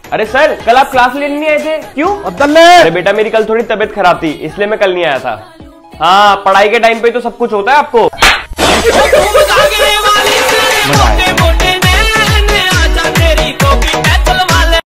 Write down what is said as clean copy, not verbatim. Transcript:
अरे सर, कल आप क्लास लेने नहीं आए थे, क्यों? अब्दुल्ले! अरे बेटा, मेरी कल थोड़ी तबीयत खराब थी, इसलिए मैं कल नहीं आया था। हाँ, पढ़ाई के टाइम पे तो सब कुछ होता है आपको।